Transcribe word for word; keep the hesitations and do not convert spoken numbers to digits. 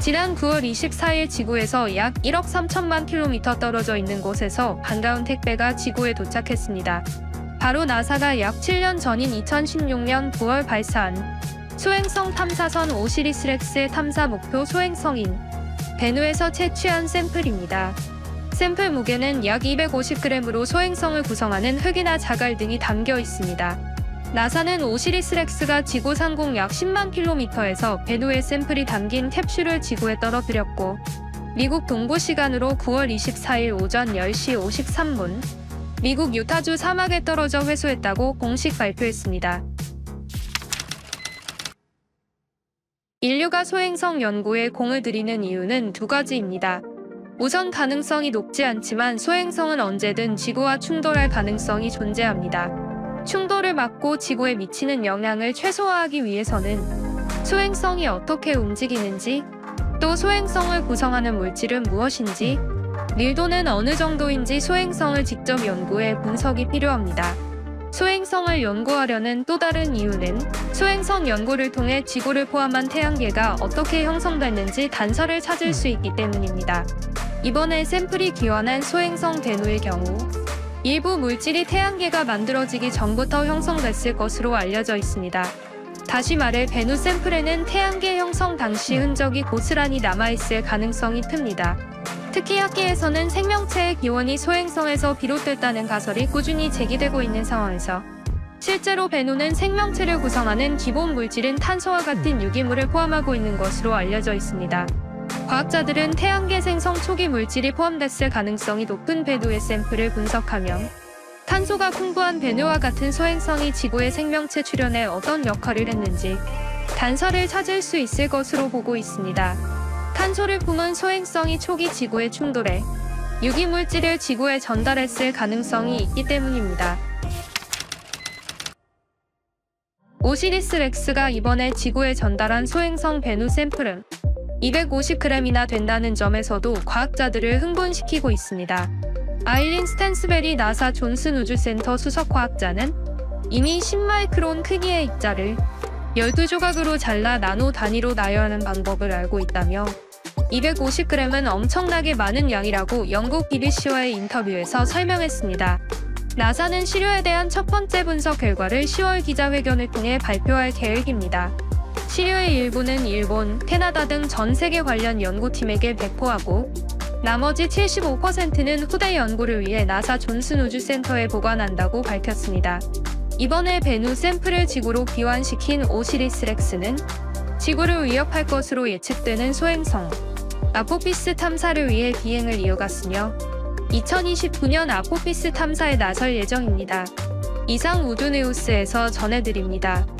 지난 구월 이십사일 지구에서 약 일억 삼천만 킬로미터 떨어져 있는 곳에서 반가운 택배가 지구에 도착했습니다. 바로 나사가 약 칠 년 전인 이천십육년 구월 발사한 소행성 탐사선 오시리스렉스의 탐사 목표 소행성인 베누에서 채취한 샘플입니다. 샘플 무게는 약 이백오십 그램으로 소행성을 구성하는 흙이나 자갈 등이 담겨 있습니다. 나사는 오시리스렉스가 지구 상공 약 십만 킬로미터에서 베누의 샘플이 담긴 캡슐을 지구에 떨어뜨렸고, 미국 동부 시간으로 구월 이십사일 오전 열 시 오십삼 분 미국 유타주 사막에 떨어져 회수했다고 공식 발표했습니다. 인류가 소행성 연구에 공을 들이는 이유는 두 가지입니다. 우선 가능성이 높지 않지만 소행성은 언제든 지구와 충돌할 가능성이 존재합니다. 충돌을 막고 지구에 미치는 영향을 최소화하기 위해서는 소행성이 어떻게 움직이는지, 또 소행성을 구성하는 물질은 무엇인지, 밀도는 어느 정도인지 소행성을 직접 연구해 분석이 필요합니다. 소행성을 연구하려는 또 다른 이유는 소행성 연구를 통해 지구를 포함한 태양계가 어떻게 형성됐는지 단서를 찾을 수 있기 때문입니다. 이번에 샘플이 귀환한 소행성 베누의 경우 일부 물질이 태양계가 만들어지기 전부터 형성됐을 것으로 알려져 있습니다. 다시 말해 베누 샘플에는 태양계 형성 당시 흔적이 고스란히 남아있을 가능성이 큽니다. 특히 학계에서는 생명체의 기원이 소행성에서 비롯됐다는 가설이 꾸준히 제기되고 있는 상황에서 실제로 베누는 생명체를 구성하는 기본 물질인 탄소와 같은 유기물을 포함하고 있는 것으로 알려져 있습니다. 과학자들은 태양계 생성 초기 물질이 포함됐을 가능성이 높은 베누의 샘플을 분석하며 탄소가 풍부한 베누와 같은 소행성이 지구의 생명체 출현에 어떤 역할을 했는지 단서를 찾을 수 있을 것으로 보고 있습니다. 탄소를 품은 소행성이 초기 지구에 충돌해 유기물질을 지구에 전달했을 가능성이 있기 때문입니다. 오시리스렉스가 이번에 지구에 전달한 소행성 베누 샘플은 이백오십 그램이나 된다는 점에서도 과학자들을 흥분시키고 있습니다. 아일린 스탠스베리 나사 존슨 우주센터 수석과학자는 이미 십 마이크론 크기의 입자를 열두 조각으로 잘라 나노 단위로 나열하는 방법을 알고 있다며 이백오십 그램은 엄청나게 많은 양이라고 영국 비비씨와의 인터뷰에서 설명했습니다. 나사는 시료에 대한 첫 번째 분석 결과를 시월 기자회견을 통해 발표할 계획입니다. 시료의 일부는 일본, 캐나다 등 전 세계 관련 연구팀에게 배포하고 나머지 칠십오 퍼센트는 후대 연구를 위해 나사 존슨 우주센터에 보관한다고 밝혔습니다. 이번에 베누 샘플을 지구로 귀환시킨 오시리스렉스는 지구를 위협할 것으로 예측되는 소행성 아포피스 탐사를 위해 비행을 이어갔으며 이천이십구년 아포피스 탐사에 나설 예정입니다. 이상 우드뉴스에서 전해드립니다.